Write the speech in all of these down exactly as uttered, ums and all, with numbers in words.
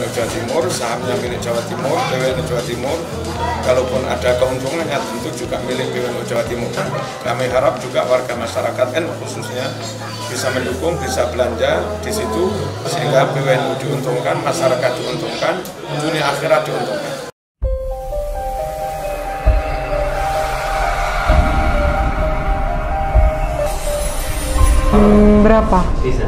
Gubernur Jawa Timur, sahamnya milik Jawa Timur, B W N U Jawa Timur. Kalaupun ada keuntungannya tentu juga milik B W N U Jawa Timur. Kami harap juga warga masyarakat N U khususnya bisa mendukung, bisa belanja di situ sehingga B W N U diuntungkan, masyarakat diuntungkan, dunia akhirat diuntungkan. Hmm, berapa? Bisa.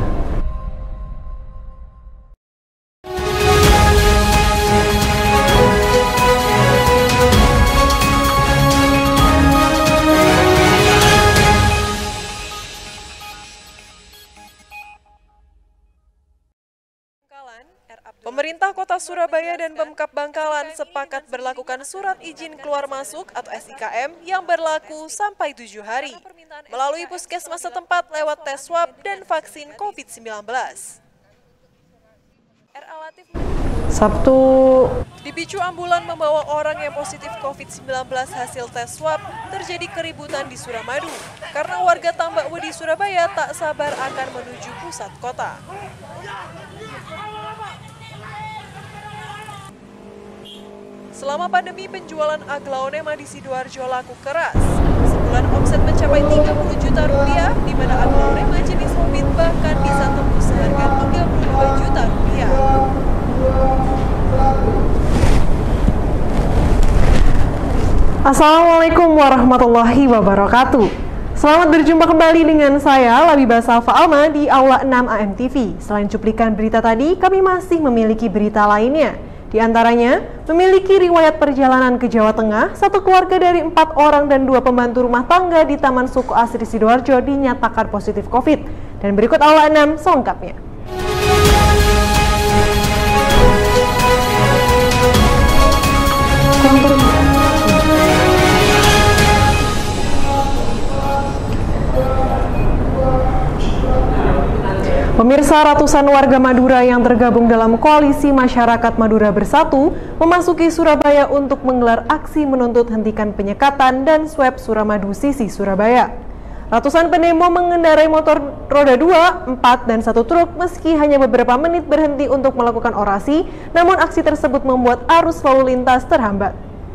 Pemerintah Kota Surabaya dan Pemkab Bangkalan sepakat berlakukan surat izin keluar masuk atau S I K M yang berlaku sampai tujuh hari melalui puskesmas setempat lewat tes swab dan vaksin COVID sembilan belas. Sabtu. Dipicu ambulan membawa orang yang positif COVID sembilan belas hasil tes swab, terjadi keributan di Suramadu karena warga Tambakwe di Surabaya tak sabar akan menuju pusat kota. Selama pandemi, penjualan aglaonema di Sidoarjo laku keras. Sebulan omset mencapai tiga puluh juta rupiah, di mana aglaonema jenis hobbit bahkan bisa tembus seharga tiga puluh dua juta rupiah. Assalamualaikum warahmatullahi wabarakatuh. Selamat berjumpa kembali dengan saya, Labibah Salva Alma di Aula enam A M T V. Selain cuplikan berita tadi, kami masih memiliki berita lainnya. Di antaranya, memiliki riwayat perjalanan ke Jawa Tengah, satu keluarga dari empat orang dan dua pembantu rumah tangga di Taman Suku Asri Sidoarjo dinyatakan positif COVID. Dan berikut Aula enam selengkapnya. Pemirsa, ratusan warga Madura yang tergabung dalam Koalisi Masyarakat Madura Bersatu memasuki Surabaya untuk menggelar aksi menuntut hentikan penyekatan dan swab Suramadu sisi Surabaya. Ratusan pendemo mengendarai motor roda dua, empat, dan satu truk meski hanya beberapa menit berhenti untuk melakukan orasi, namun aksi tersebut membuat arus lalu lintas terhambat.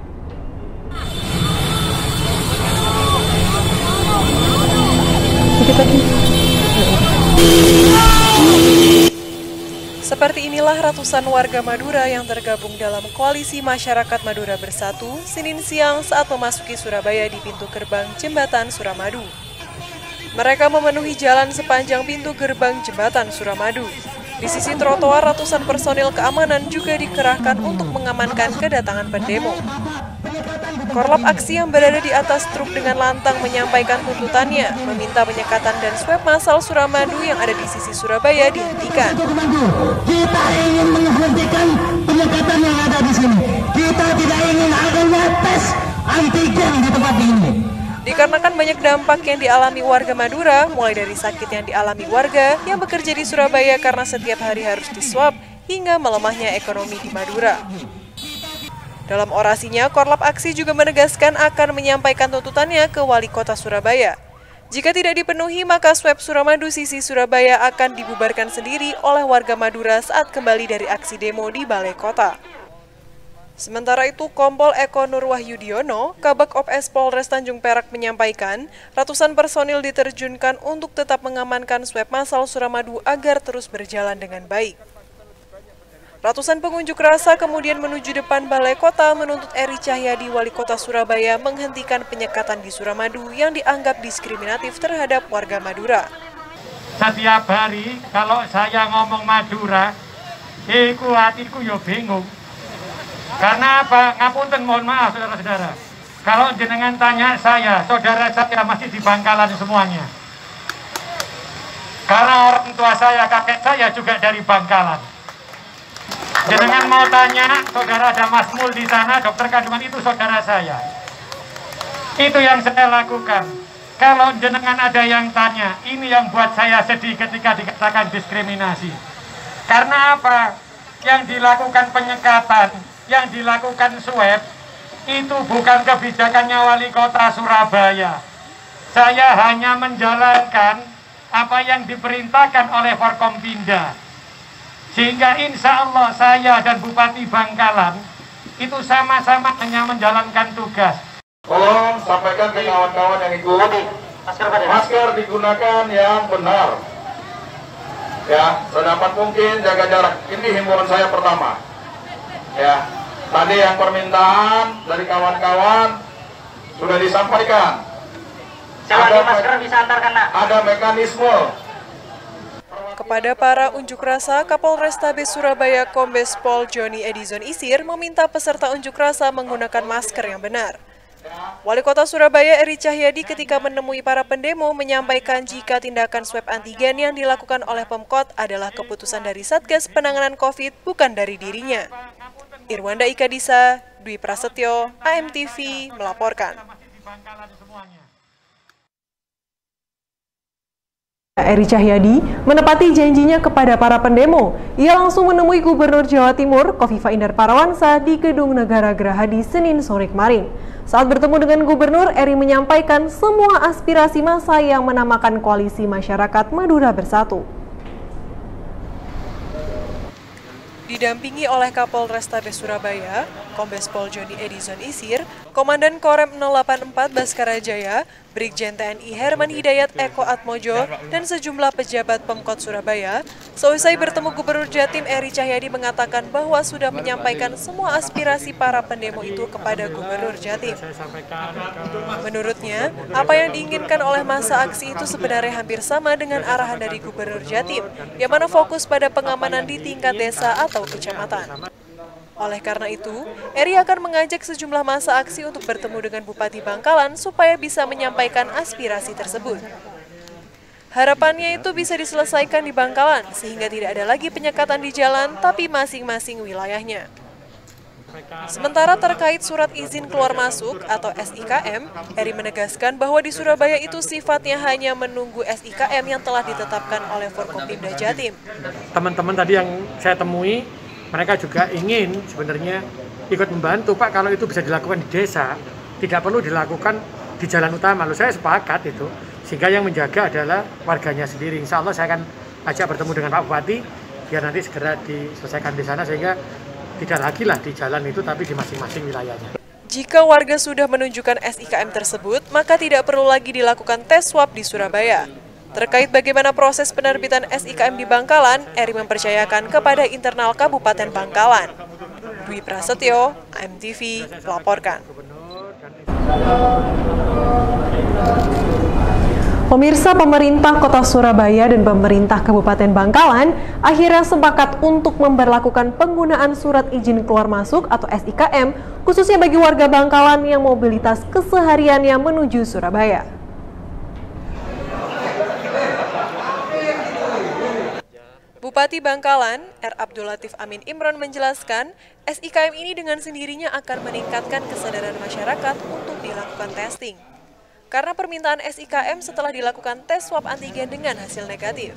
Seperti inilah ratusan warga Madura yang tergabung dalam Koalisi Masyarakat Madura Bersatu Senin siang saat memasuki Surabaya di pintu gerbang Jembatan Suramadu. Mereka memenuhi jalan sepanjang pintu gerbang Jembatan Suramadu. Di sisi trotoar, ratusan personil keamanan juga dikerahkan untuk mengamankan kedatangan pendemo. Korlap aksi yang berada di atas truk dengan lantang menyampaikan tuntutannya, meminta penyekatan dan swab massal Suramadu yang ada di sisi Surabaya dihentikan. Kita ingin menghentikan penyekatan yang ada di sini. Kita tidak ingin adanya tes antigen di tempat ini. Dikarenakan banyak dampak yang dialami warga Madura, mulai dari sakit yang dialami warga yang bekerja di Surabaya karena setiap hari harus diswab, hingga melemahnya ekonomi di Madura. Dalam orasinya, Korlap Aksi juga menegaskan akan menyampaikan tuntutannya ke Wali Kota Surabaya. Jika tidak dipenuhi, maka swab Suramadu sisi Surabaya akan dibubarkan sendiri oleh warga Madura saat kembali dari aksi demo di Balai Kota. Sementara itu, Kompol Eko Nurwahyudiono, Kabak Ops Polres Tanjung Perak menyampaikan, ratusan personil diterjunkan untuk tetap mengamankan swab massal Suramadu agar terus berjalan dengan baik. Ratusan pengunjuk rasa kemudian menuju depan Balai Kota menuntut Eri Cahyadi, Wali Kota Surabaya, menghentikan penyekatan di Suramadu yang dianggap diskriminatif terhadap warga Madura. Setiap hari kalau saya ngomong Madura, iku hatiku yo bingung. Karena apa? Ngapunten, mohon maaf saudara-saudara. Kalau jenengan tanya saya, saudara saya masih di Bangkalan semuanya. Karena orang tua saya, kakek saya juga dari Bangkalan. Jenengan mau tanya, saudara ada Mas Mul di sana, dokter kandungan itu saudara saya. Itu yang saya lakukan. Kalau jenengan ada yang tanya, ini yang buat saya sedih ketika dikatakan diskriminasi. Karena apa? Yang dilakukan penyekatan, yang dilakukan swab, itu bukan kebijakannya Wali Kota Surabaya. Saya hanya menjalankan apa yang diperintahkan oleh Forkompinda. Sehingga insya Allah saya dan Bupati Bangkalan itu sama-sama hanya menjalankan tugas. Tolong sampaikan ke kawan-kawan yang ikut, masker digunakan yang benar. Ya, sedapat mungkin jaga jarak. Ini himbauan saya pertama. Ya, tadi yang permintaan dari kawan-kawan sudah disampaikan. Ada, masker bisa antarkan, nak. Ada mekanisme. Kepada para unjuk rasa, Kapolrestabes Surabaya Kombes Pol Joni Edison Isir meminta peserta unjuk rasa menggunakan masker yang benar. Wali Kota Surabaya Eri Cahyadi ketika menemui para pendemo menyampaikan jika tindakan swab antigen yang dilakukan oleh Pemkot adalah keputusan dari Satgas Penanganan COVID, bukan dari dirinya. Irwanda Ikadisa, Dwi Prasetyo, A M T V melaporkan. Eri Cahyadi menepati janjinya kepada para pendemo. Ia langsung menemui Gubernur Jawa Timur, Kofifa Indar Parawansa, di Gedung Negara Gerahadi Senin sore kemarin. Saat bertemu dengan Gubernur, Eri menyampaikan semua aspirasi massa yang menamakan Koalisi Masyarakat Madura Bersatu. Didampingi oleh Kapolrestabes Surabaya, Kombes Pol Joni Edison Isir, Komandan Korem nol delapan empat Baskara Jaya, Brigjen T N I Herman Hidayat Eko Atmojo, dan sejumlah pejabat Pemkot Surabaya. Seusai bertemu Gubernur Jatim, Eri Cahyadi mengatakan bahwa sudah menyampaikan semua aspirasi para pendemo itu kepada Gubernur Jatim. Menurutnya, apa yang diinginkan oleh masa aksi itu sebenarnya hampir sama dengan arahan dari Gubernur Jatim, yang mana fokus pada pengamanan di tingkat desa atau kecamatan. Oleh karena itu, Eri akan mengajak sejumlah massa aksi untuk bertemu dengan Bupati Bangkalan supaya bisa menyampaikan aspirasi tersebut. Harapannya itu bisa diselesaikan di Bangkalan, sehingga tidak ada lagi penyekatan di jalan, tapi masing-masing wilayahnya. Sementara terkait surat izin keluar masuk atau S I K M, Eri menegaskan bahwa di Surabaya itu sifatnya hanya menunggu S I K M yang telah ditetapkan oleh Forkopimda Jatim. Teman-teman tadi yang saya temui, mereka juga ingin sebenarnya ikut membantu, Pak, kalau itu bisa dilakukan di desa, tidak perlu dilakukan di jalan utama. Lalu saya sepakat itu, sehingga yang menjaga adalah warganya sendiri. Insya Allah saya akan ajak bertemu dengan Pak Bupati, biar nanti segera diselesaikan di sana, sehingga tidak lagi lah di jalan itu, tapi di masing-masing wilayahnya. Jika warga sudah menunjukkan S I K M tersebut, maka tidak perlu lagi dilakukan tes swab di Surabaya. Terkait bagaimana proses penerbitan S I K M di Bangkalan, Eri mempercayakan kepada internal Kabupaten Bangkalan. Dwi Prasetyo, A M T V, melaporkan. Pemirsa, pemerintah Kota Surabaya dan pemerintah Kabupaten Bangkalan akhirnya sepakat untuk memberlakukan penggunaan surat izin keluar masuk atau S I K M, khususnya bagi warga Bangkalan yang mobilitas kesehariannya menuju Surabaya. Bupati Bangkalan, R. Abdul Latif Amin Imron menjelaskan, S I K M ini dengan sendirinya akan meningkatkan kesadaran masyarakat untuk dilakukan testing. Karena permintaan S I K M setelah dilakukan tes swab antigen dengan hasil negatif.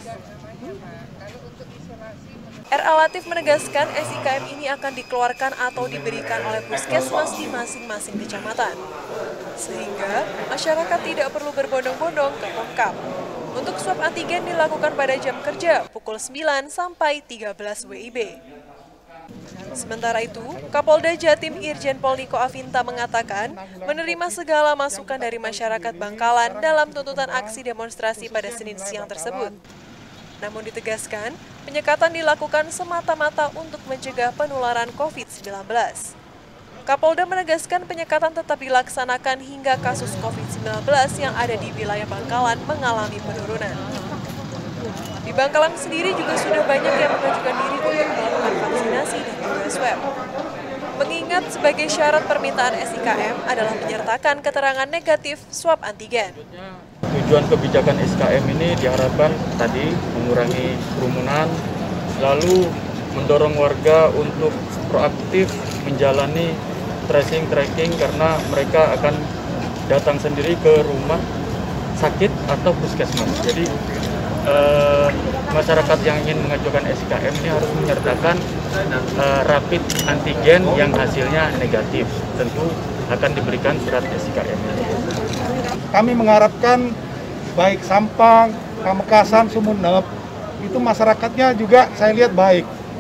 R A Latif menegaskan S I K M ini akan dikeluarkan atau diberikan oleh puskesmas di masing-masing kecamatan. Sehingga masyarakat tidak perlu berbondong-bondong ke Pemkab. Untuk swab antigen dilakukan pada jam kerja pukul sembilan sampai tiga belas W I B. Sementara itu, Kapolda Jatim Irjen Pol Niko Afinta mengatakan menerima segala masukan dari masyarakat Bangkalan dalam tuntutan aksi demonstrasi pada Senin siang tersebut. Namun ditegaskan, penyekatan dilakukan semata-mata untuk mencegah penularan COVID sembilan belas. Kapolda menegaskan penyekatan tetap dilaksanakan hingga kasus COVID sembilan belas yang ada di wilayah Bangkalan mengalami penurunan. Di Bangkalan sendiri juga sudah banyak yang mengajukan diri untuk melakukan vaksinasi dan juga swab. Mengingat sebagai syarat permintaan S I K M adalah menyertakan keterangan negatif swab antigen. Tujuan kebijakan S I K M ini diharapkan tadi mengurangi kerumunan, lalu mendorong warga untuk proaktif menjalani tracing tracking karena mereka akan datang sendiri ke rumah sakit atau puskesmas. Jadi eh, masyarakat yang ingin mengajukan S I K M ini harus menyertakan eh, rapid antigen yang hasilnya negatif. Tentu akan diberikan surat S I K M. Kami mengharapkan baik Sampang, Pamekasan, Sumeneb itu masyarakatnya juga saya lihat baik.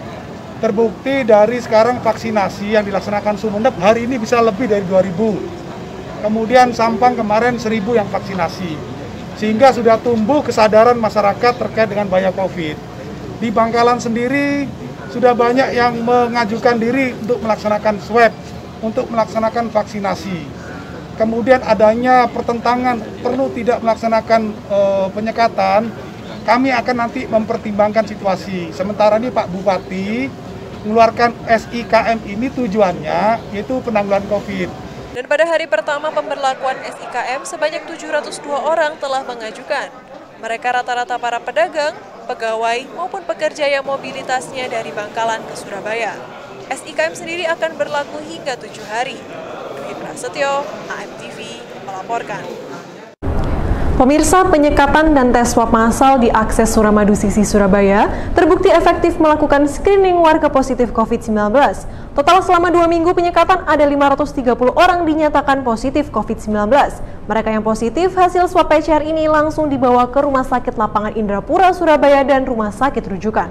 Terbukti dari sekarang vaksinasi yang dilaksanakan Sumeneb hari ini bisa lebih dari dua ribu. Kemudian Sampang kemarin seribu yang vaksinasi. Sehingga sudah tumbuh kesadaran masyarakat terkait dengan bahaya COVID. Di Bangkalan sendiri sudah banyak yang mengajukan diri untuk melaksanakan swab, untuk melaksanakan vaksinasi. Kemudian adanya pertentangan perlu tidak melaksanakan e, penyekatan, kami akan nanti mempertimbangkan situasi. Sementara ini Pak Bupati mengeluarkan S I K M ini tujuannya yaitu penanggulangan COVID. Dan pada hari pertama pemberlakuan S I K M, sebanyak tujuh ratus dua orang telah mengajukan. Mereka rata-rata para pedagang, pegawai, maupun pekerja yang mobilitasnya dari Bangkalan ke Surabaya. S I K M sendiri akan berlaku hingga tujuh hari. Dwi Prasetyo, A M T V, melaporkan. Pemirsa, penyekatan dan tes swab massal di akses Suramadu Sisi Surabaya terbukti efektif melakukan screening warga positif COVID sembilan belas. Total selama dua minggu penyekatan ada lima ratus tiga puluh orang dinyatakan positif COVID sembilan belas. Mereka yang positif hasil swab P C R ini langsung dibawa ke Rumah Sakit Lapangan Indrapura Surabaya dan Rumah Sakit Rujukan.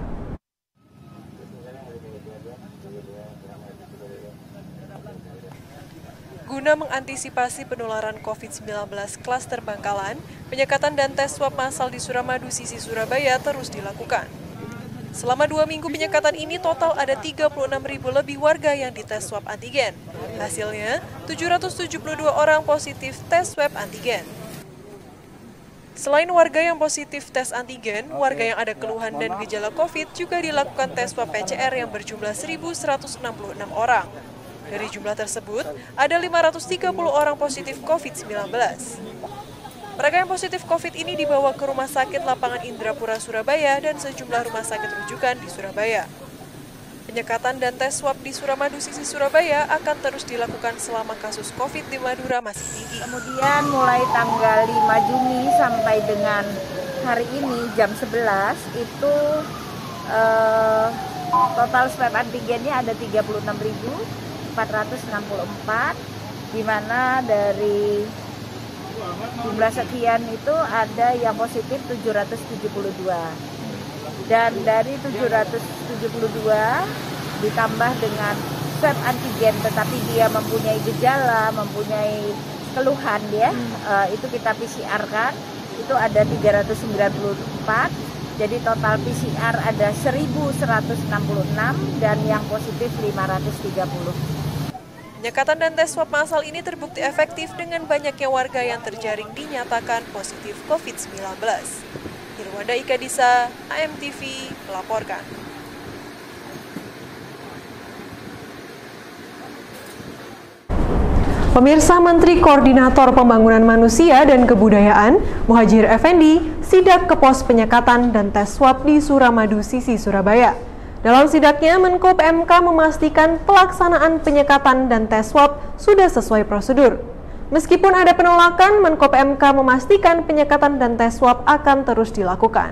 Guna mengantisipasi penularan COVID sembilan belas klaster Bangkalan, penyekatan dan tes swab massal di Suramadu Sisi Surabaya terus dilakukan. Selama dua minggu penyekatan ini total ada tiga puluh enam ribu lebih warga yang dites swab antigen. Hasilnya, tujuh ratus tujuh puluh dua orang positif tes swab antigen. Selain warga yang positif tes antigen, warga yang ada keluhan dan gejala COVID juga dilakukan tes swab P C R yang berjumlah seribu seratus enam puluh enam orang. Dari jumlah tersebut, ada lima ratus tiga puluh orang positif COVID sembilan belas. Mereka yang positif COVID ini dibawa ke Rumah Sakit Lapangan Indrapura Surabaya dan sejumlah rumah sakit rujukan di Surabaya. Penyekatan dan tes swab di Suramadu Sisi Surabaya akan terus dilakukan selama kasus COVID di Madura masih tinggi. Kemudian mulai tanggal lima Juni sampai dengan hari ini jam sebelas itu eh, total swab antigennya ada tiga puluh enam ribu empat ratus enam puluh empat, di mana dari jumlah sekian itu ada yang positif tujuh ratus tujuh puluh dua. Dan dari tujuh ratus tujuh puluh dua ditambah dengan swab antigen tetapi dia mempunyai gejala, mempunyai keluhan ya, uh, itu kita P C R kan, itu ada tiga ratus sembilan puluh empat. Jadi total P C R ada seribu seratus enam puluh enam dan yang positif lima ratus tiga puluh. Penyekatan dan tes swab massal ini terbukti efektif dengan banyaknya warga yang terjaring dinyatakan positif COVID sembilan belas. Irwanda Ika Disa, A M T V, melaporkan. Pemirsa, Menteri Koordinator Pembangunan Manusia dan Kebudayaan, Muhadjir Effendi, sidak ke pos penyekatan dan tes swab di Suramadu Sisi Surabaya. Dalam sidaknya, Menko P M K memastikan pelaksanaan penyekatan dan tes swab sudah sesuai prosedur. Meskipun ada penolakan, Menko P M K memastikan penyekatan dan tes swab akan terus dilakukan.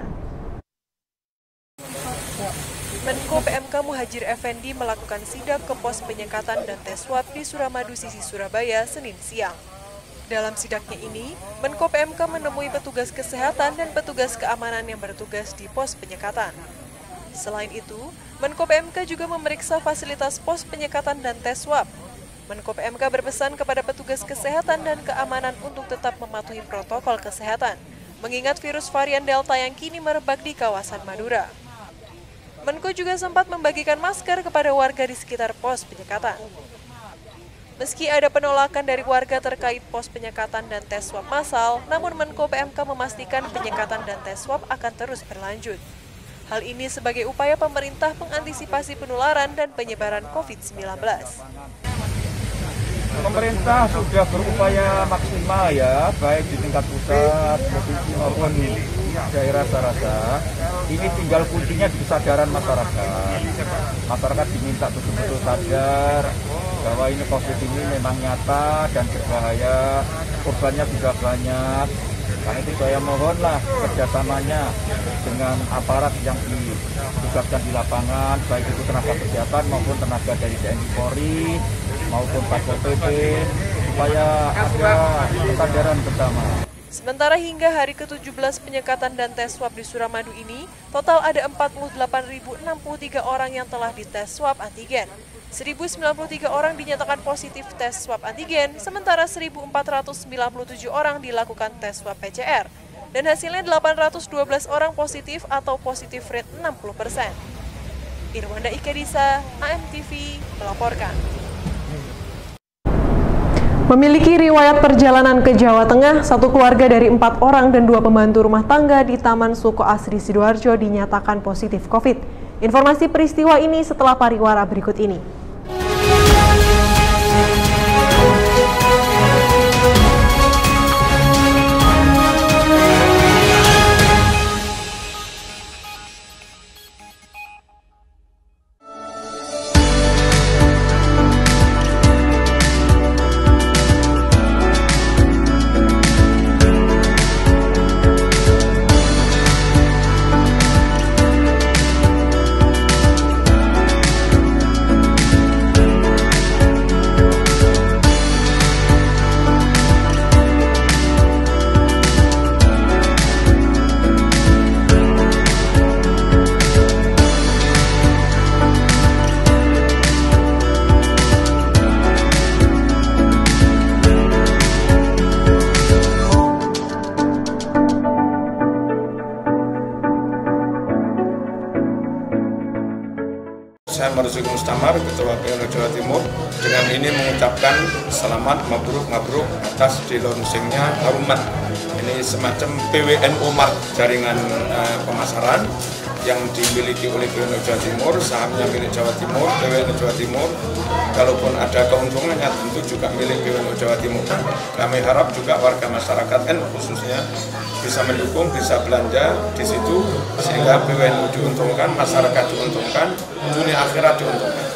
Menko P M K Muhadjir Effendi melakukan sidak ke pos penyekatan dan tes swab di Suramadu Sisi Surabaya Senin siang. Dalam sidaknya ini, Menko P M K menemui petugas kesehatan dan petugas keamanan yang bertugas di pos penyekatan. Selain itu, Menko P M K juga memeriksa fasilitas pos penyekatan dan tes swab. Menko P M K berpesan kepada petugas kesehatan dan keamanan untuk tetap mematuhi protokol kesehatan, mengingat virus varian Delta yang kini merebak di kawasan Madura. Menko juga sempat membagikan masker kepada warga di sekitar pos penyekatan. Meski ada penolakan dari warga terkait pos penyekatan dan tes swab massal, namun Menko P M K memastikan penyekatan dan tes swab akan terus berlanjut. Hal ini sebagai upaya pemerintah mengantisipasi penularan dan penyebaran COVID sembilan belas. Pemerintah sudah berupaya maksimal ya, baik di tingkat pusat, provinsi maupun daerah rasa. Ini tinggal kuncinya di kesadaran masyarakat. Masyarakat diminta betul-betul sadar bahwa ini COVID ini memang nyata dan berbahaya, korbannya juga banyak. Karena itu saya mohonlah kerjasamanya dengan aparat yang ditugaskan di lapangan, baik itu tenaga kesehatan maupun tenaga dari T N I Polri maupun Satpol P P, supaya ada kesadaran bersama. Sementara hingga hari ke tujuh belas penyekatan dan tes swab di Suramadu ini, total ada empat puluh delapan ribu enam puluh tiga orang yang telah dites swab antigen. seribu sembilan puluh tiga orang dinyatakan positif tes swab antigen, sementara seribu empat ratus sembilan puluh tujuh orang dilakukan tes swab P C R. Dan hasilnya delapan ratus dua belas orang positif atau positif rate enam puluh persen. Irwanda Ikedisa, A M T V, melaporkan. Memiliki riwayat perjalanan ke Jawa Tengah, satu keluarga dari empat orang dan dua pembantu rumah tangga di Taman Suko Asri Sidoarjo dinyatakan positif COVID. Informasi peristiwa ini setelah pariwara berikut ini. Saya Marzuki Mustamar, Ketua P N U Jawa Timur, dengan ini mengucapkan selamat mabruk mabruk atas di launchingnya Harumat. Ini semacam P W N O Mart, jaringan uh, pemasaran yang dimiliki oleh P N U Jawa Timur, sahamnya milik Jawa Timur, P W N U Jawa Timur. Kalaupun ada keuntungannya tentu juga milik P W N U Jawa Timur. Kami harap juga warga masyarakat N U khususnya bisa mendukung, bisa belanja di situ sehingga P W N U diuntungkan, masyarakat diuntungkan, dunia akhirat diuntungkan.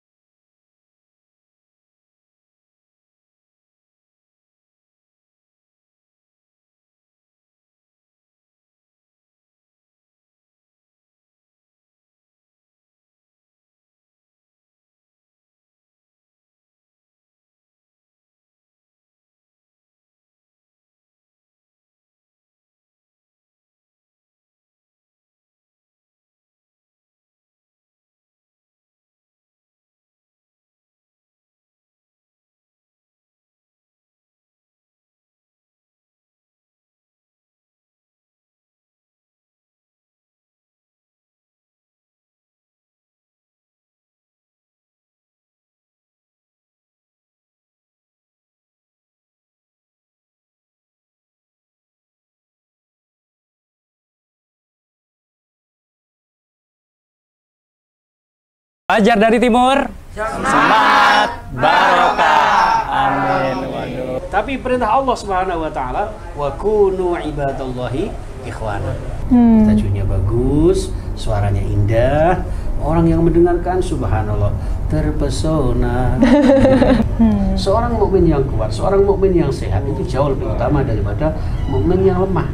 Fajar dari Timur, semangat barokah, amin. Waduh. Tapi perintah Allah Subhanahu Wa Taala, wa kunu ibadallahi ikhwana. Hmm. Tajwidnya bagus, suaranya indah, orang yang mendengarkan subhanallah terpesona. hmm. Seorang mukmin yang kuat, seorang mukmin yang sehat itu jauh lebih utama daripada mukmin yang lemah.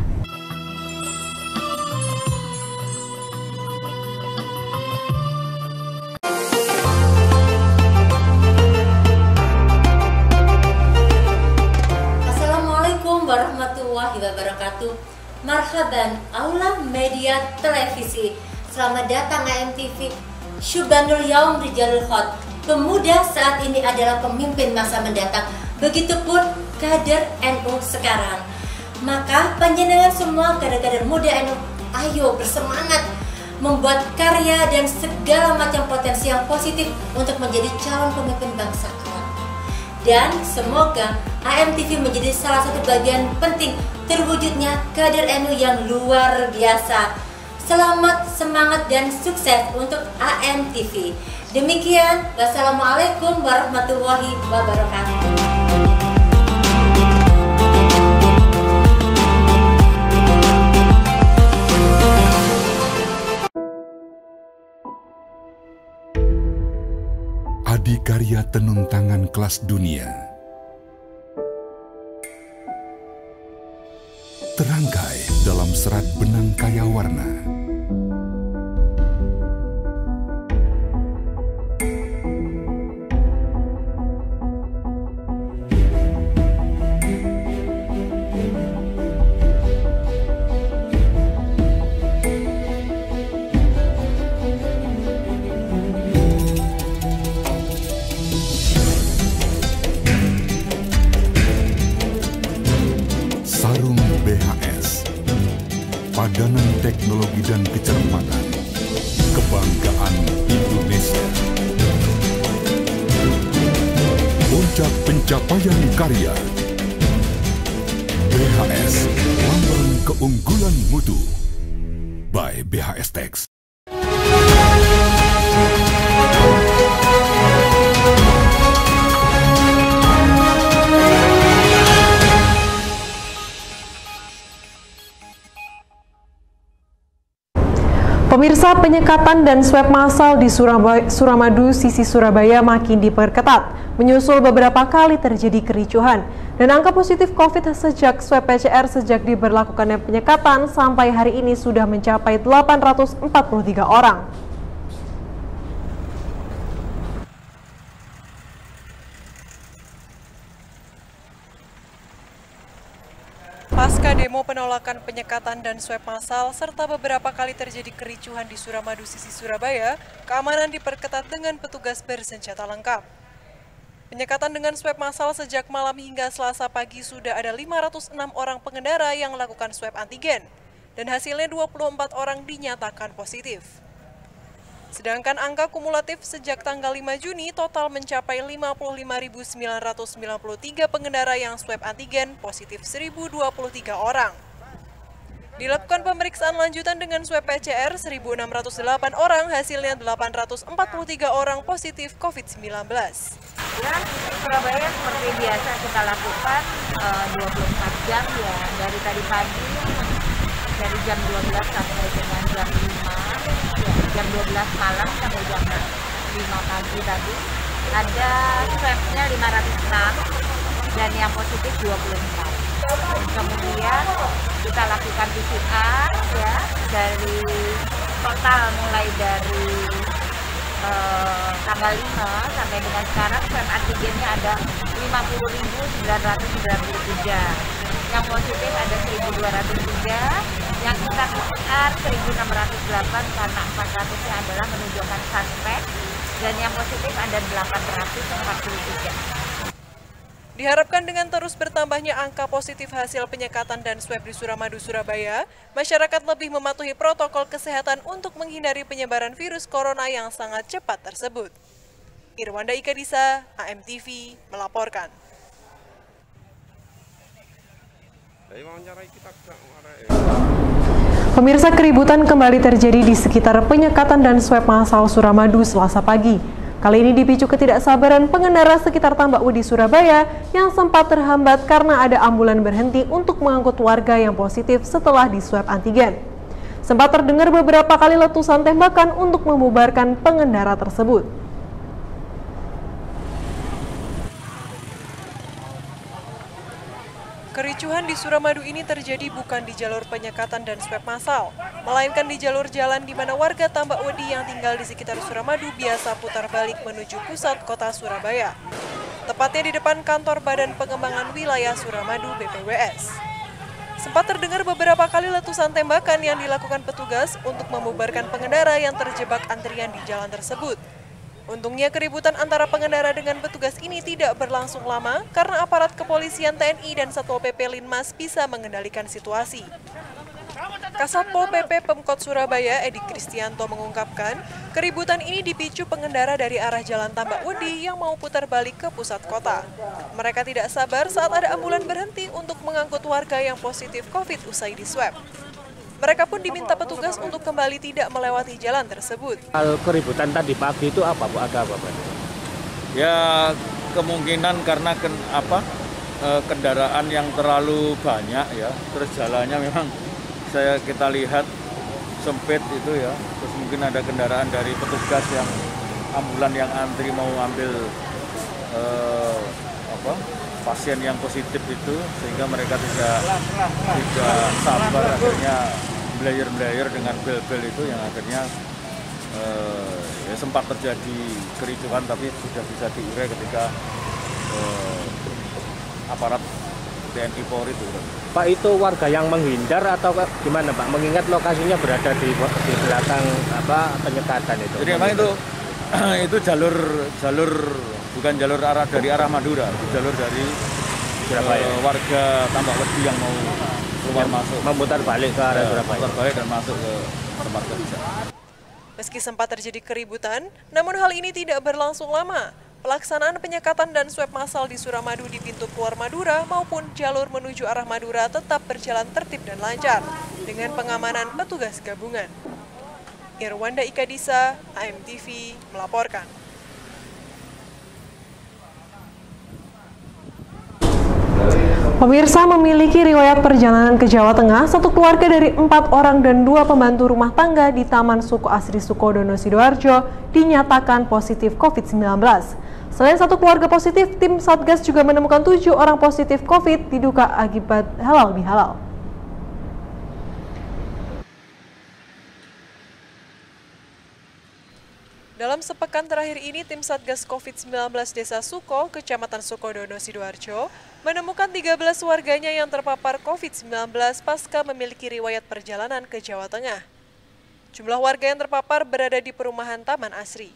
Wabarakatuh. Marhaban Aula Media Televisi. Selamat datang A M T V. Syubanul Yaum Rijalul Khot. Pemuda saat ini adalah pemimpin masa mendatang. Begitupun kader N U sekarang. Maka panjenengan semua kader-kader muda N U, ayo bersemangat membuat karya dan segala macam potensi yang positif untuk menjadi calon pemimpin bangsa. Dan semoga A M T V menjadi salah satu bagian penting terwujudnya kader N U yang luar biasa. Selamat, semangat, dan sukses untuk A M T V. Demikian, wassalamualaikum warahmatullahi wabarakatuh. Adikarya tenun tangan kelas dunia terangkai dalam serat benang kaya warna. teknologi dan kecermatan. Kebanggaan Indonesia. Puncak pencapaian karya. B H S, lambang keunggulan mutu. By B H S Tex. Pemirsa, penyekatan dan swab massal di Surabaya, Suramadu sisi Surabaya makin diperketat, menyusul beberapa kali terjadi kericuhan. Dan angka positif COVID sejak swab P C R sejak diberlakukannya penyekatan sampai hari ini sudah mencapai delapan ratus empat puluh tiga orang. Pasca demo penolakan penyekatan dan swab massal serta beberapa kali terjadi kericuhan di Suramadu sisi Surabaya, keamanan diperketat dengan petugas bersenjata lengkap. Penyekatan dengan swab massal sejak malam hingga Selasa pagi sudah ada lima ratus enam orang pengendara yang melakukan swab antigen, dan hasilnya dua puluh empat orang dinyatakan positif. Sedangkan angka kumulatif sejak tanggal lima Juni total mencapai lima puluh lima ribu sembilan ratus sembilan puluh tiga pengendara yang swab antigen, positif seribu dua puluh tiga orang. Dilakukan pemeriksaan lanjutan dengan swab P C R seribu enam ratus delapan orang, hasilnya delapan ratus empat puluh tiga orang positif COVID sembilan belas. Ya, Surabaya seperti biasa kita lakukan uh, dua puluh empat jam ya, dari tadi pagi, dari jam dua belas sampai dengan jam lima, ya, jam dua belas malam sampai jam lima pagi tadi. Ada swabnya lima ratus enam dan yang positif dua puluh empat. Dan kemudian kita lakukan P C R ya, dari total mulai dari Uh, tanggal lima sampai dengan sekarang swab antigennya ada lima puluh ribu sembilan ratus sembilan puluh tiga, yang positif ada seribu dua ratus tiga, yang kita P C R seribu enam ratus delapan karena empat ratusnya adalah menunjukkan suspek, dan yang positif ada delapan ratus empat puluh tiga. Diharapkan dengan terus bertambahnya angka positif hasil penyekatan dan swab di Suramadu, Surabaya, masyarakat lebih mematuhi protokol kesehatan untuk menghindari penyebaran virus corona yang sangat cepat tersebut. Irwanda Ikadisa, A M T V, melaporkan. Pemirsa, keributan kembali terjadi di sekitar penyekatan dan swab massal Suramadu Selasa pagi. Kali ini dipicu ketidaksabaran pengendara sekitar Tambak Wedi, Surabaya yang sempat terhambat karena ada ambulan berhenti untuk mengangkut warga yang positif setelah diswab antigen. Sempat terdengar beberapa kali letusan tembakan untuk membubarkan pengendara tersebut. Kericuhan di Suramadu ini terjadi bukan di jalur penyekatan dan swab massal, melainkan di jalur jalan di mana warga Tambak Wedi yang tinggal di sekitar Suramadu biasa putar balik menuju pusat kota Surabaya. Tepatnya di depan kantor Badan Pengembangan Wilayah Suramadu B P W S. Sempat terdengar beberapa kali letusan tembakan yang dilakukan petugas untuk membubarkan pengendara yang terjebak antrian di jalan tersebut. Untungnya keributan antara pengendara dengan petugas ini tidak berlangsung lama karena aparat kepolisian T N I dan Satpol P P Linmas bisa mengendalikan situasi. Kasatpol P P Pemkot Surabaya Edi Kristianto mengungkapkan, keributan ini dipicu pengendara dari arah Jalan Tambak Wedi yang mau putar balik ke pusat kota. Mereka tidak sabar saat ada ambulan berhenti untuk mengangkut warga yang positif COVID usai diswab. Mereka pun diminta petugas untuk kembali tidak melewati jalan tersebut. Hal keributan tadi pagi itu apa, Bu? Ada apa, Pak? Ya, kemungkinan karena ken, apa e, kendaraan yang terlalu banyak ya, terus jalannya memang saya kita lihat sempit itu ya. Terus mungkin ada kendaraan dari petugas yang ambulan yang antri mau ambil e, apa pasien yang positif itu, sehingga mereka tidak tidak sabar, akhirnya belayar-belayar dengan bel-bel itu yang akhirnya eh, ya sempat terjadi kericuhan, tapi sudah bisa diurai ketika eh, aparat T N I Polri itu. Pak, itu warga yang menghindar atau gimana, Pak? Mengingat lokasinya berada di, di belakang apa penyekatan itu. Jadi memang itu itu jalur jalur bukan jalur arah dari arah Madura, jalur dari Surabaya. Uh, warga Tambak Wedi yang mau keluar masuk, memutar balik ke arah Surabaya. Memutar balik dan masuk ke tempat kerja. Meski sempat terjadi keributan, namun hal ini tidak berlangsung lama. Pelaksanaan penyekatan dan swab massal di Suramadu di pintu keluar Madura maupun jalur menuju arah Madura tetap berjalan tertib dan lancar dengan pengamanan petugas gabungan. Irwanda Ikadisa, A M T V, melaporkan. Pemirsa memiliki riwayat perjalanan ke Jawa Tengah, satu keluarga dari empat orang dan dua pembantu rumah tangga di Taman Suko Asri Sukodono Sidoarjo dinyatakan positif COVID sembilan belas. Selain satu keluarga positif, tim Satgas juga menemukan tujuh orang positif COVID diduga akibat halal bihalal. Dalam sepekan terakhir ini, tim Satgas COVID sembilan belas Desa Suko, Kecamatan Sukodono, Sidoarjo, menemukan tiga belas warganya yang terpapar COVID sembilan belas pasca memiliki riwayat perjalanan ke Jawa Tengah. Jumlah warga yang terpapar berada di perumahan Taman Asri.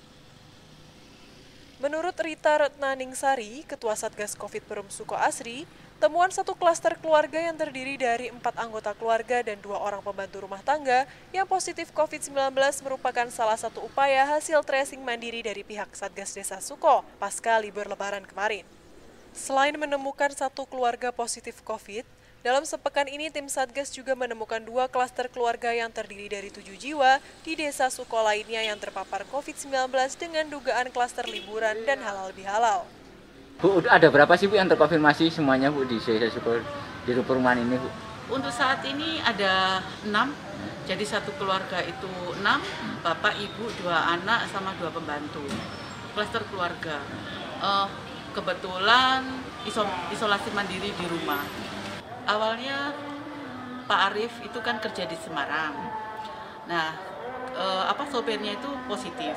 Menurut Rita Retnaningsari, Ketua Satgas COVID Perum Suko Asri, temuan satu klaster keluarga yang terdiri dari empat anggota keluarga dan dua orang pembantu rumah tangga yang positif COVID sembilan belas merupakan salah satu upaya hasil tracing mandiri dari pihak Satgas Desa Suko pasca libur Lebaran kemarin. Selain menemukan satu keluarga positif COVID, dalam sepekan ini tim Satgas juga menemukan dua klaster keluarga yang terdiri dari tujuh jiwa di Desa Suko lainnya yang terpapar COVID sembilan belas dengan dugaan klaster liburan dan halal bihalal. Bu, ada berapa sih Bu yang terkonfirmasi semuanya Bu di Desa Suko di perumahan ini Bu? Untuk saat ini ada enam, jadi satu keluarga itu enam, bapak, ibu, dua anak, sama dua pembantu. Klaster keluarga. Uh, kebetulan iso, isolasi mandiri di rumah. Awalnya Pak Arif itu kan kerja di Semarang. Nah, uh, apa sopirnya itu positif.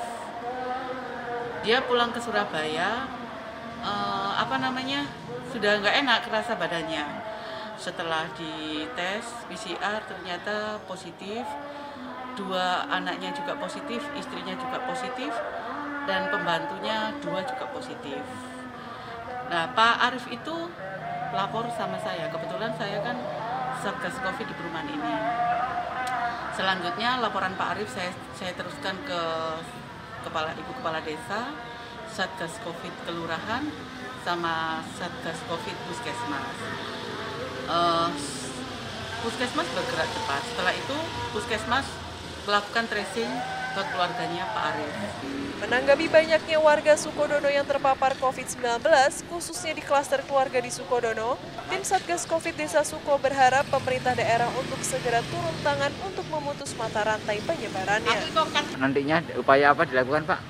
Dia pulang ke Surabaya. Uh, apa namanya sudah nggak enak kerasa badannya. Setelah dites P C R ternyata positif, dua anaknya juga positif, istrinya juga positif, dan pembantunya dua juga positif. Nah, Pak Arif itu lapor sama saya, kebetulan saya kan Satgas COVID di perumahan ini. Selanjutnya laporan Pak Arif saya, saya teruskan ke kepala Ibu Kepala Desa, Satgas COVID Kelurahan, sama Satgas COVID Puskesmas. Uh, Puskesmas bergerak cepat. Setelah itu Puskesmas melakukan tracing ke keluarganya Pak Arif. Menanggapi banyaknya warga Sukodono yang terpapar COVID sembilan belas, khususnya di klaster keluarga di Sukodono, tim Satgas COVID Desa Suko berharap pemerintah daerah untuk segera turun tangan untuk memutus mata rantai penyebarannya. Nantinya upaya apa dilakukan Pak?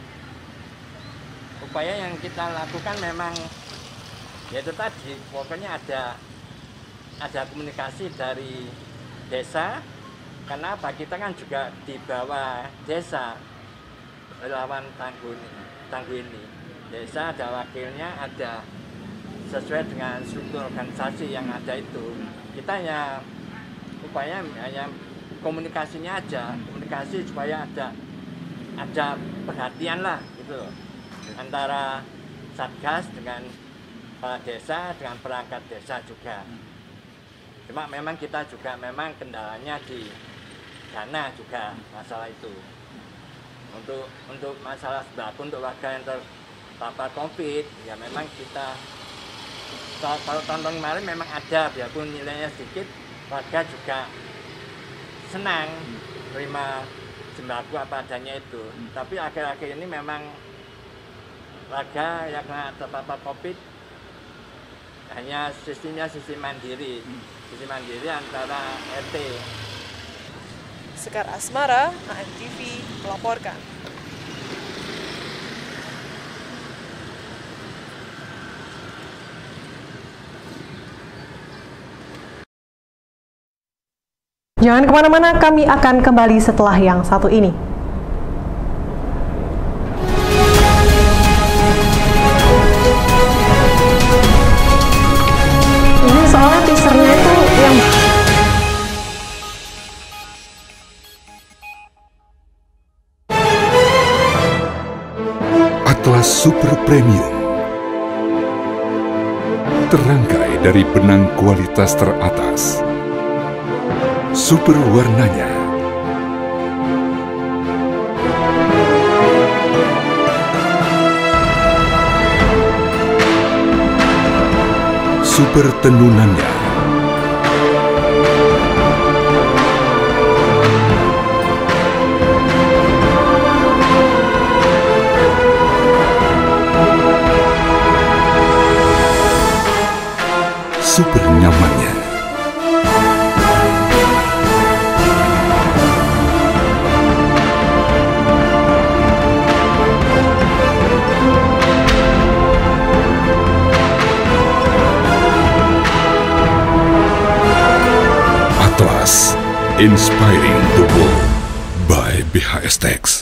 Upaya yang kita lakukan memang yaitu tadi, pokoknya ada ada komunikasi dari desa, karena apa, kita kan juga di bawah desa relawan tangguh ini, tangguh ini. Desa ada wakilnya, ada sesuai dengan struktur organisasi yang ada itu. Kita hanya upaya hanya komunikasinya aja, komunikasi supaya ada ada perhatian lah gitu antara Satgas dengan kepala desa dengan perangkat desa juga. Cuma memang kita juga memang kendalanya di dana juga masalah itu. Untuk untuk masalah sembako untuk warga yang terpapar COVID, ya memang kita kalau tahun kemarin memang ada, biarpun nilainya sedikit, warga juga senang terima sembako apa adanya itu. Tapi akhir-akhir ini memang warga yang terpapar COVID hanya sistemnya sistem mandiri, sistem mandiri antara R T. Sekar Asmara, A M T V melaporkan. Jangan kemana-mana, kami akan kembali setelah yang satu ini. Ini soalnya teasernya itu yang Atlas Super Premium terangkai dari benang kualitas teratas. Super warnanya. Super tenunannya. Super nyamannya. Atlas, inspiring the world by B H S Tex.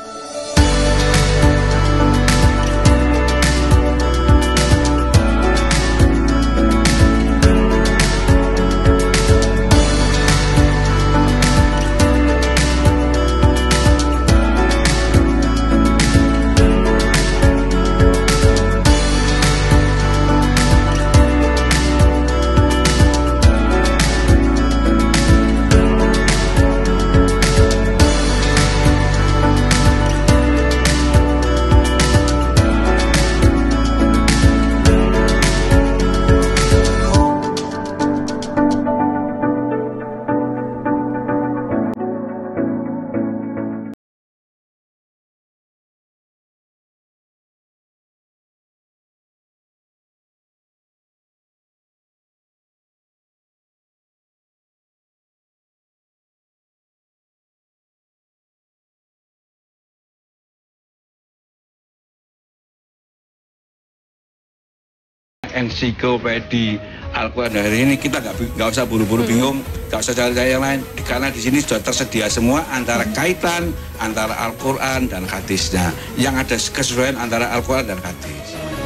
Ensiklopedi Al-Quran hari ini kita nggak nggak usah buru-buru bingung, nggak usah cari-cari yang lain, karena di sini sudah tersedia semua antara kaitan antara Al-Quran dan hadisnya, yang ada kesesuaian antara Al-Quran dan hadis.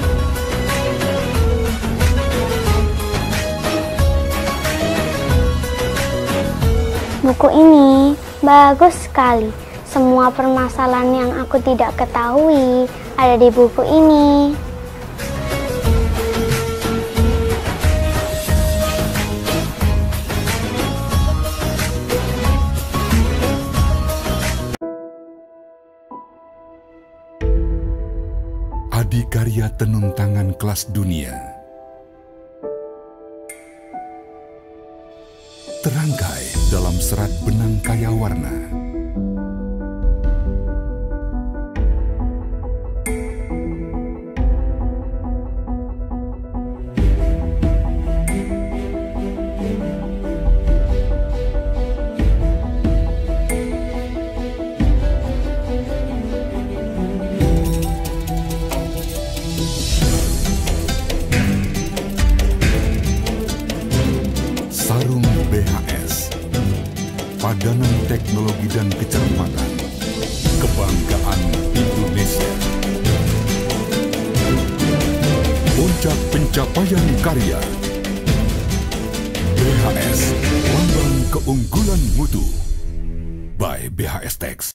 Buku ini bagus sekali. Semua permasalahan yang aku tidak ketahui ada di buku ini. Adikarya tenun tangan kelas dunia. Terangkai dalam serat benang kaya warna. Sarung B H S, padanan teknologi dan kecermatan, kebanggaan Indonesia. Puncak pencapaian karya, B H S, lambang keunggulan mutu, by B H S Tex.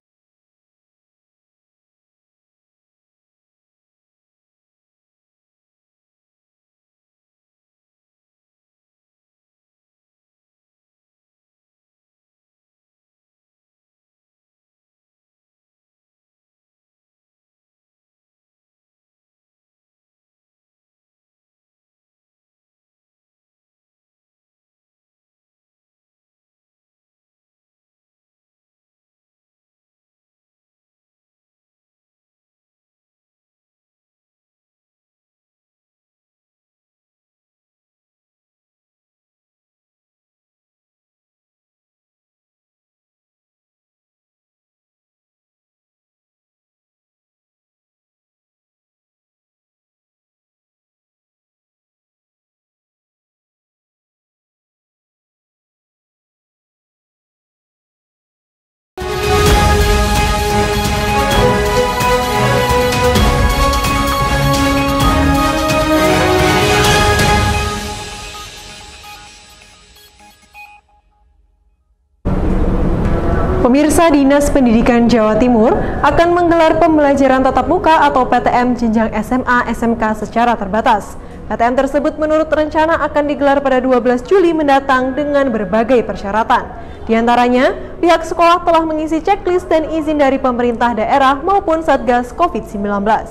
Pemirsa, Dinas Pendidikan Jawa Timur akan menggelar pembelajaran tatap muka atau P T M jenjang S M A S M K secara terbatas. P T M tersebut menurut rencana akan digelar pada dua belas Juli mendatang dengan berbagai persyaratan. Di antaranya, pihak sekolah telah mengisi checklist dan izin dari pemerintah daerah maupun Satgas COVID sembilan belas.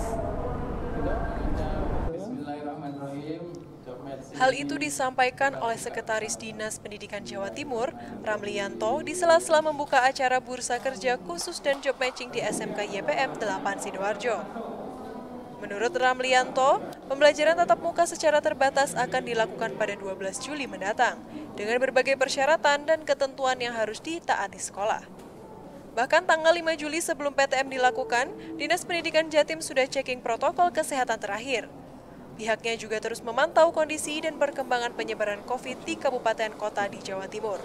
Hal itu disampaikan oleh Sekretaris Dinas Pendidikan Jawa Timur, Ramlianto, di sela-sela membuka acara Bursa Kerja Khusus dan Job Matching di S M K Y P M delapan Sidoarjo. Menurut Ramlianto, pembelajaran tatap muka secara terbatas akan dilakukan pada dua belas Juli mendatang, dengan berbagai persyaratan dan ketentuan yang harus ditaati sekolah. Bahkan tanggal lima Juli sebelum P T M dilakukan, Dinas Pendidikan Jatim sudah checking protokol kesehatan terakhir. Pihaknya juga terus memantau kondisi dan perkembangan penyebaran COVID di kabupaten kota di Jawa Timur.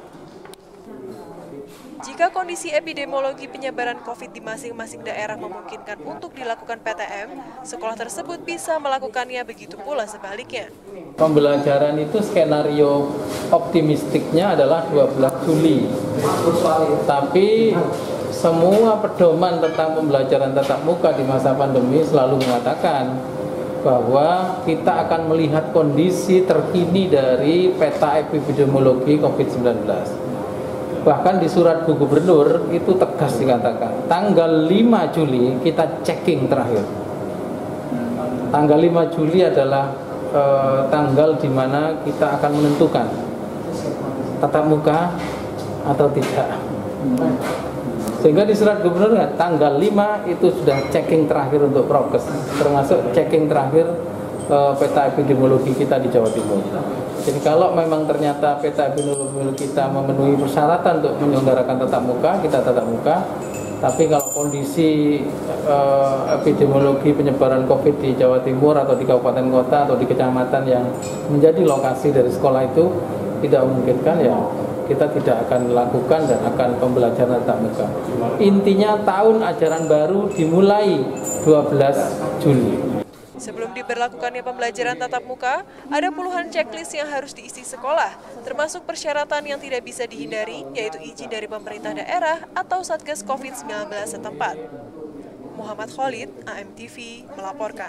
Jika kondisi epidemiologi penyebaran COVID di masing-masing daerah memungkinkan untuk dilakukan P T M, sekolah tersebut bisa melakukannya, begitu pula sebaliknya. Pembelajaran itu skenario optimistiknya adalah dua belas Juli. Tapi semua pedoman tentang pembelajaran tatap muka di masa pandemi selalu mengatakan bahwa kita akan melihat kondisi terkini dari peta epidemiologi COVID sembilan belas. Bahkan di surat Bu Gubernur itu tegas dikatakan, tanggal lima Juli kita checking terakhir. Tanggal lima Juli adalah eh, tanggal di mana kita akan menentukan tatap muka atau tidak. Sehingga di surat Gubernur tanggal lima itu sudah checking terakhir untuk prokes, termasuk checking terakhir eh, peta epidemiologi kita di Jawa Timur. Jadi kalau memang ternyata peta epidemiologi kita memenuhi persyaratan untuk menyelenggarakan tatap muka, kita tatap muka. Tapi kalau kondisi eh, epidemiologi penyebaran COVID di Jawa Timur atau di kabupaten kota atau di kecamatan yang menjadi lokasi dari sekolah itu tidak memungkinkan, ya kita tidak akan lakukan dan akan pembelajaran tatap muka. Intinya tahun ajaran baru dimulai dua belas Juli. Sebelum diberlakukannya pembelajaran tatap muka, ada puluhan checklist yang harus diisi sekolah, termasuk persyaratan yang tidak bisa dihindari, yaitu izin dari pemerintah daerah atau Satgas COVID sembilan belas setempat. Muhammad Khalid, A M T V, melaporkan.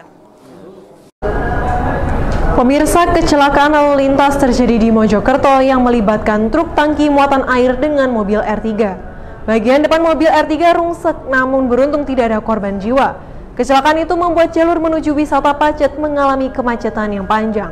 Pemirsa, kecelakaan lalu lintas terjadi di Mojokerto yang melibatkan truk tangki muatan air dengan mobil R tiga. Bagian depan mobil R tiga rungsek, namun beruntung tidak ada korban jiwa. Kecelakaan itu membuat jalur menuju wisata Pacet mengalami kemacetan yang panjang.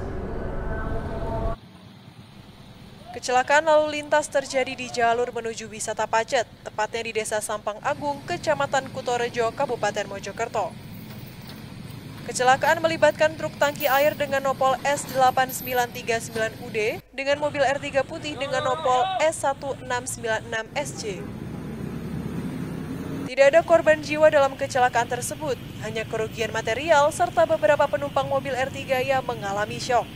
Kecelakaan lalu lintas terjadi di jalur menuju wisata Pacet, tepatnya di Desa Sampang Agung, Kecamatan Kutorejo, Kabupaten Mojokerto. Kecelakaan melibatkan truk tangki air dengan nopol S delapan sembilan tiga sembilan U D dengan mobil R tiga putih dengan nopol S satu enam sembilan enam S J. Tidak ada korban jiwa dalam kecelakaan tersebut, hanya kerugian material serta beberapa penumpang mobil R tiga yang mengalami syok.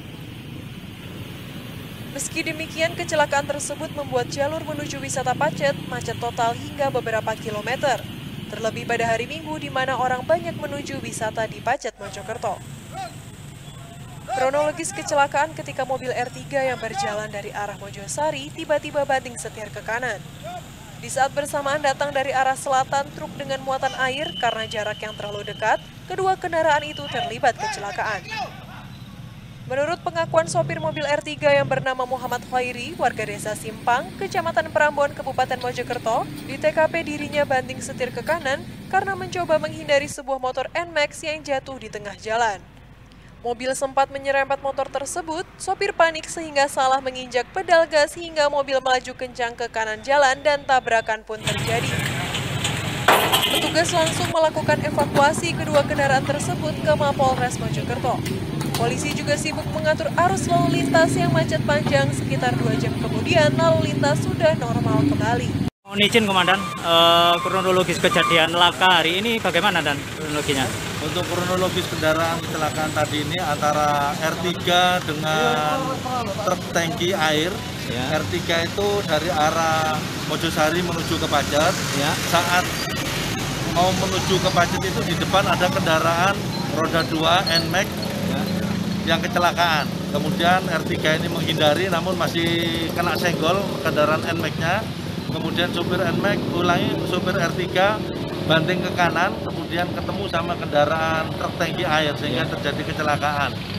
Meski demikian, kecelakaan tersebut membuat jalur menuju wisata Pacet macet total hingga beberapa kilometer. Terlebih pada hari Minggu di mana orang banyak menuju wisata di Pacet, Mojokerto. Kronologis kecelakaan ketika mobil R tiga yang berjalan dari arah Mojosari tiba-tiba banting setir ke kanan. Di saat bersamaan datang dari arah selatan truk dengan muatan air karena jarak yang terlalu dekat, kedua kendaraan itu terlibat kecelakaan. Menurut pengakuan sopir mobil R tiga yang bernama Muhammad Khairi, warga desa Simpang, Kecamatan Prambon, Kabupaten Mojokerto, di T K P dirinya banting setir ke kanan karena mencoba menghindari sebuah motor N MAX yang jatuh di tengah jalan. Mobil sempat menyerempet motor tersebut, sopir panik sehingga salah menginjak pedal gas hingga mobil melaju kencang ke kanan jalan dan tabrakan pun terjadi. Petugas langsung melakukan evakuasi kedua kendaraan tersebut ke Mapolres Mojokerto. Polisi juga sibuk mengatur arus lalu lintas yang macet panjang, sekitar dua jam kemudian lalu lintas sudah normal kembali. Mohon izin Komandan, uh, kronologis kejadian laka hari ini bagaimana dan kronologinya? Untuk kronologis kendaraan kecelakaan tadi ini antara R tiga dengan truk tangki air. Ya. R tiga itu dari arah Mojosari menuju ke Pacet. Ya. Saat mau menuju ke Pacet itu di depan ada kendaraan roda dua N MAX ya, yang kecelakaan. Kemudian R tiga ini menghindari namun masih kena senggol kendaraan N MAX-nya. Kemudian supir N MAX ulangi, supir R tiga banting ke kanan, kemudian ketemu sama kendaraan truk tangki air sehingga terjadi kecelakaan.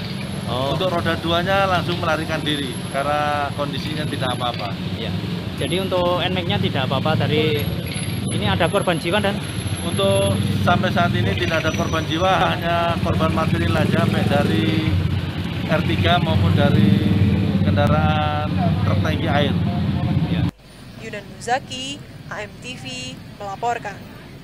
Oh. Untuk roda duanya langsung melarikan diri karena kondisinya tidak apa-apa. Ya. Jadi untuk N M A X-nya tidak apa-apa. Dari ini ada korban jiwa dan untuk sampai saat ini tidak ada korban jiwa, hanya korban material saja, baik dari R tiga maupun dari kendaraan truk tangki air. Ya. Yunan Muzaki, A M T V melaporkan.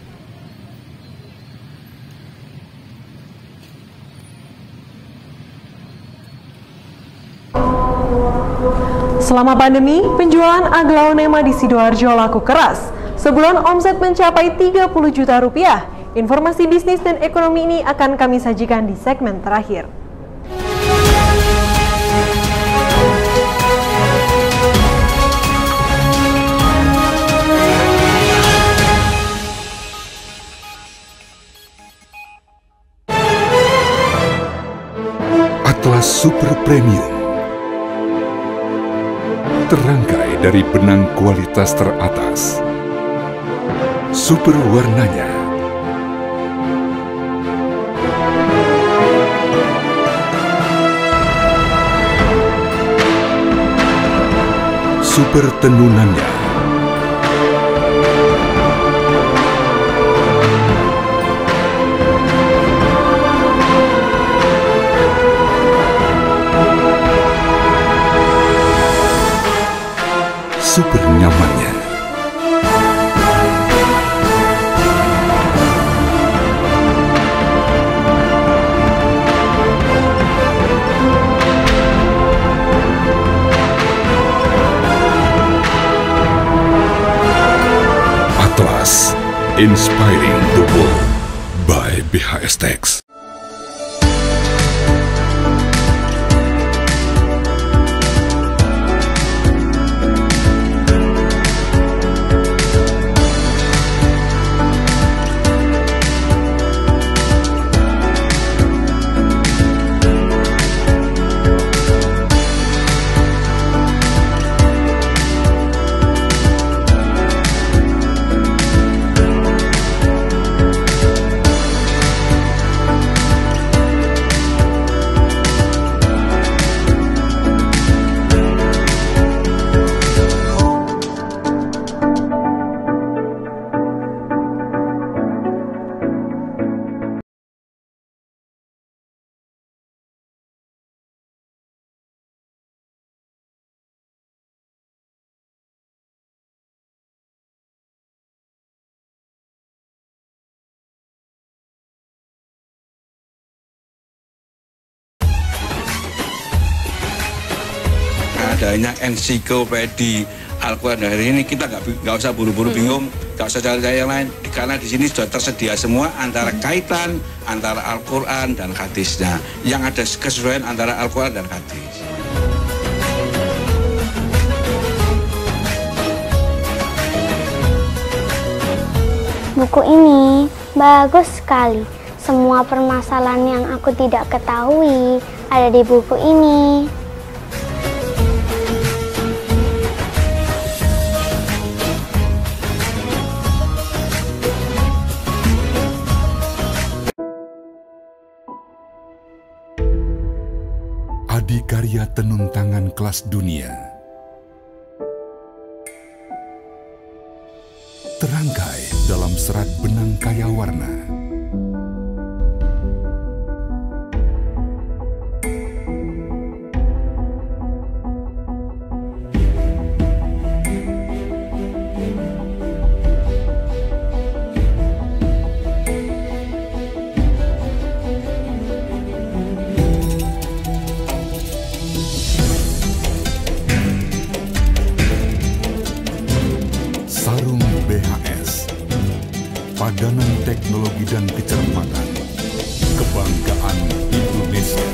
Selama pandemi, penjualan aglaonema di Sidoarjo laku keras. Sebulan omset mencapai tiga puluh juta rupiah. Informasi bisnis dan ekonomi ini akan kami sajikan di segmen terakhir. Atlas Super Premium terangkai dari benang kualitas teratas. Super warnanya, super tenunannya, super nyamannya. Atlas, inspiring the world by B H S Tex. Adanya ensiklopedi Al-Quran hari ini kita nggak nggak usah buru-buru bingung, nggak usah cari-cari yang lain, karena di sini sudah tersedia semua antara kaitan antara Al-Quran dan hadisnya, yang ada kesesuaian antara Al-Quran dan hadis. Buku ini bagus sekali. Semua permasalahan yang aku tidak ketahui ada di buku ini. Adikarya tenun tangan kelas dunia terangkai dalam serat benang kaya warna. Sarung B H S, padanan teknologi dan kecermatan, kebanggaan Indonesia.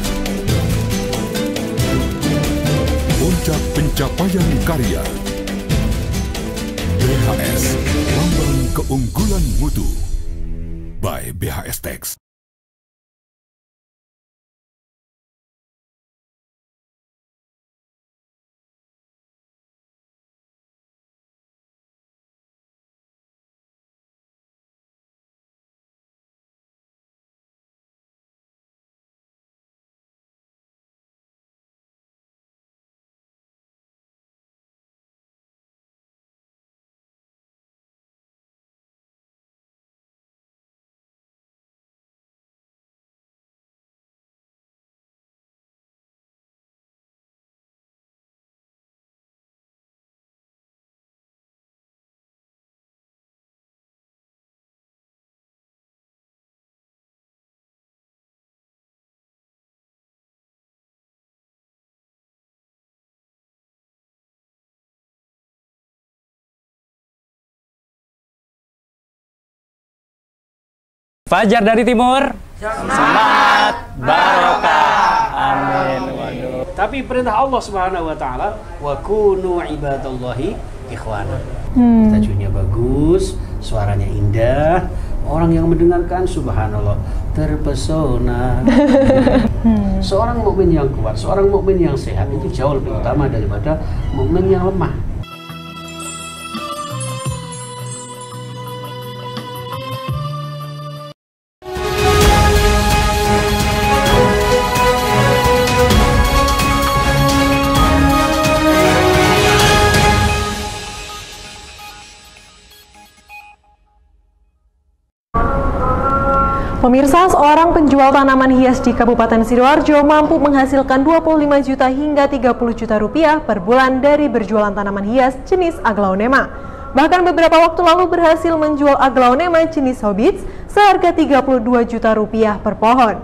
Puncak pencapaian karya, B H S, lambang keunggulan mutu, by B H S Tex. Fajar dari Timur, semangat barokah. Amin. Waduh. Tapi perintah Allah Subhanahu wa taala, wa kunu ibadallahi ikhwana. Hmm. Tajwidnya bagus, suaranya indah. Orang yang mendengarkan subhanallah terpesona. Hmm. Seorang mukmin yang kuat, seorang mukmin yang sehat itu jauh lebih utama daripada mukmin yang lemah. Pemirsa, seorang penjual tanaman hias di Kabupaten Sidoarjo mampu menghasilkan dua puluh lima juta hingga tiga puluh juta rupiah per bulan dari berjualan tanaman hias jenis aglaonema. Bahkan beberapa waktu lalu berhasil menjual aglaonema jenis hobbits seharga tiga puluh dua juta rupiah per pohon.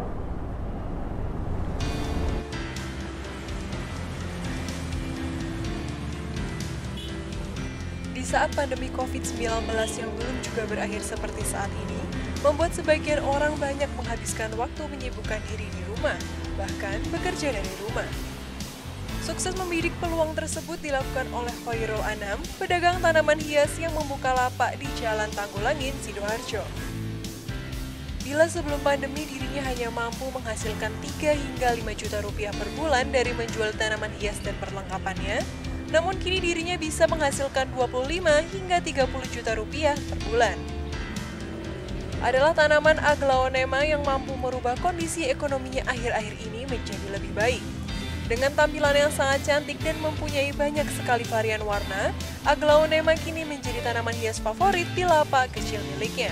Di saat pandemi covid sembilan belas yang belum juga berakhir seperti saat ini, membuat sebagian orang banyak menghabiskan waktu menyibukkan diri di rumah, bahkan bekerja dari rumah. Sukses membidik peluang tersebut dilakukan oleh Khairul Anam, pedagang tanaman hias yang membuka lapak di Jalan Tanggulangin, Sidoarjo. Bila sebelum pandemi dirinya hanya mampu menghasilkan tiga hingga lima juta rupiah per bulan dari menjual tanaman hias dan perlengkapannya, namun kini dirinya bisa menghasilkan dua puluh lima hingga tiga puluh juta rupiah per bulan. Adalah tanaman aglaonema yang mampu merubah kondisi ekonominya akhir-akhir ini menjadi lebih baik. Dengan tampilan yang sangat cantik dan mempunyai banyak sekali varian warna, aglaonema kini menjadi tanaman hias favorit di lapak kecil miliknya.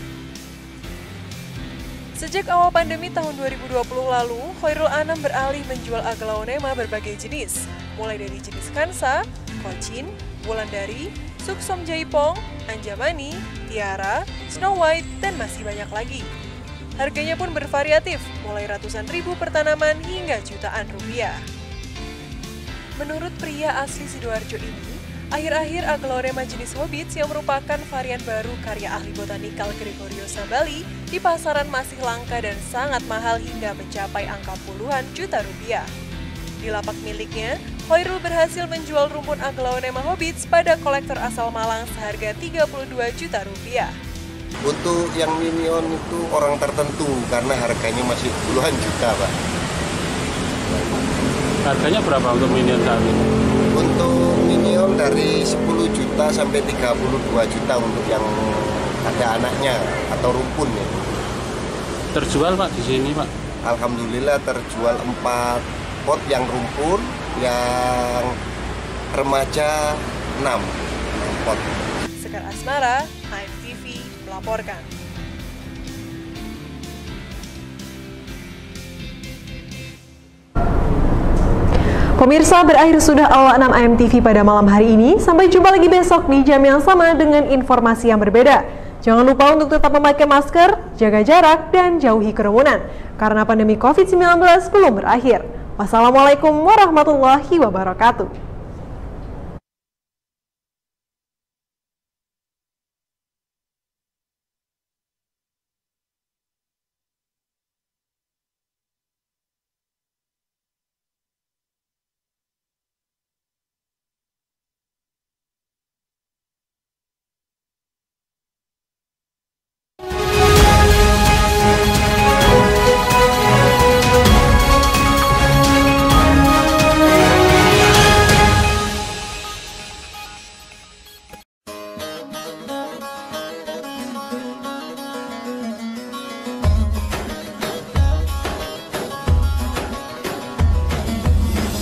Sejak awal pandemi tahun dua ribu dua puluh lalu, Khairul Anam beralih menjual aglaonema berbagai jenis, mulai dari jenis kansa, kocin, wulandari, suksom jaipong, anjamani, tiara, Snow White, dan masih banyak lagi. Harganya pun bervariatif, mulai ratusan ribu per tanaman hingga jutaan rupiah. Menurut pria asli Sidoarjo ini, akhir-akhir aglaonema jenis hobbits yang merupakan varian baru karya ahli botanikal Gregorio Sabali di pasaran masih langka dan sangat mahal hingga mencapai angka puluhan juta rupiah. Di lapak miliknya, Khairul berhasil menjual rumpun aglaonema hobbits pada kolektor asal Malang seharga tiga puluh dua juta rupiah. Untuk yang minion itu orang tertentu karena harganya masih puluhan juta, Pak. Harganya berapa untuk minion saat ini? Untuk minion dari sepuluh juta sampai tiga puluh dua juta untuk yang ada anaknya atau rumpunnya. Terjual, Pak, di sini, Pak? Alhamdulillah terjual empat pot yang rumpun, yang remaja enam pot. Sekar Asmara, A M T V melaporkan. Pemirsa, berakhir sudah Aula enam A M T V pada malam hari ini. Sampai jumpa lagi besok di jam yang sama dengan informasi yang berbeda. Jangan lupa untuk tetap memakai masker, jaga jarak, dan jauhi kerumunan. Karena pandemi covid sembilan belas belum berakhir. Wassalamualaikum warahmatullahi wabarakatuh.